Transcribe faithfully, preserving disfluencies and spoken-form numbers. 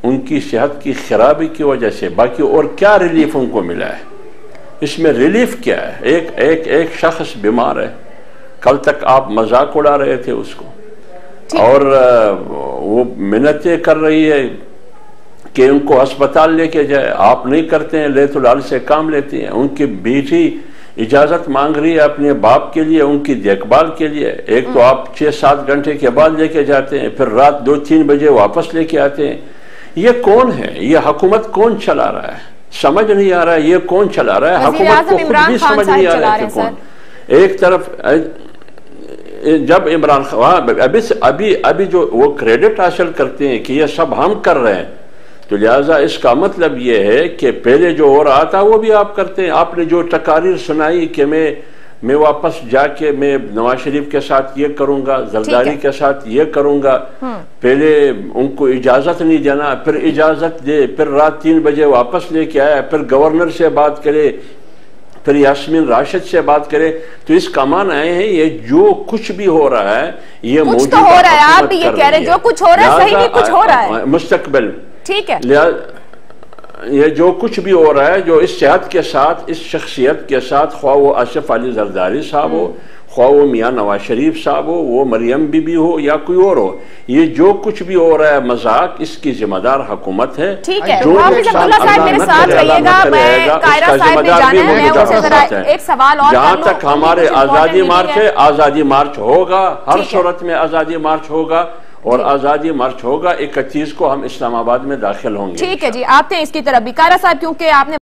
ان کی صحت کی خرابی کی وجہ سے، باقی اور کیا ریلیف ان کو ملا ہے؟ اس میں ریلیف کیا ہے؟ ایک ایک ایک شخص بیمار ہے، کل تک آپ مذاق اڑا رہے تھے اس کو، اور وہ منتیں کر رہی ہے کہ ان کو ہسپتال لے کے جائے، آپ نہیں کرتے ہیں، لیت العال سے کام لیتے ہیں۔ ان کی بیٹی اجازت مانگ رہی ہے اپنے باپ کے لیے، ان کی دیکھ بھال کے لیے، ایک تو آپ چھ سات گھنٹے کے بعد لے کے جاتے ہیں، پھر رات دو تین بجے واپس لے کے آتے ہیں۔ یہ کون ہے؟ یہ حکومت کون چلا رہا ہے؟ سمجھ نہیں آ رہا ہے یہ کون چلا رہا ہے۔ حکومت کو خود بھی سمجھ نہیں آ رہا ہے کہ کون۔ ایک طرف جب عمران خان ابھی ابھی ابھی جو وہ کریڈٹ حاصل کرتے ہیں کہ یہ سب ہم کر رہے ہیں، تو لہٰذا اس کا مطلب یہ ہے کہ پہلے جو ہو رہا تھا وہ بھی آپ کرتے ہیں۔ آپ نے جو تقاریر سنائی کہ میں میں واپس جا کے میں نواز شریف کے ساتھ یہ کروں گا، زرداری کے ساتھ یہ کروں گا، پہلے ان کو اجازت نہیں دینا، پھر اجازت دے، پھر رات تین بجے واپس لے کے آیا، پھر گورنر سے بات کرے، پھر یاسمین راشد سے بات کرے، تو اس کا معنی آئے ہیں یہ جو کچھ بھی ہو رہا ہے یہ کچھ تو ہو رہا ہے۔ آپ بھی یہ کہہ رہے ہیں جو کچھ ہو رہا ہے صحیح نہیں کچھ ہو رہا ہے مستقبل، ٹھیک ہے، یہ جو کچھ بھی ہو رہا ہے جو اس صحت کے ساتھ، اس شخصیت کے ساتھ، خواہ وہ آصف علی زرداری صاحب ہو، خواہ وہ میاں نواز شریف صاحب ہو، وہ مریم بی بی ہو یا کوئی اور ہو، یہ جو کچھ بھی ہو رہا ہے مذاق، اس کی ذمہ دار حکومت ہے۔ ٹھیک ہے، حافظ عبداللہ صاحب میرے ساتھ رہیے گا، میں قائرہ صاحب نے جانا ہے، میں اسے ذرا ایک سوال اور کر لوں۔ جہاں تک ہمارے آزادی مارچ ہے، آزادی مارچ ہوگا، ہر صورت میں آزادی مارچ ہوگا، اور آزادی مارچ ہوگا۔ اکتیس کو ہم اسلام آباد میں داخل ہوں گے۔ ٹھیک ہے جی، آتے ہیں اس کی طرف بھی۔ قائرہ صاحب کیونکہ آپ نے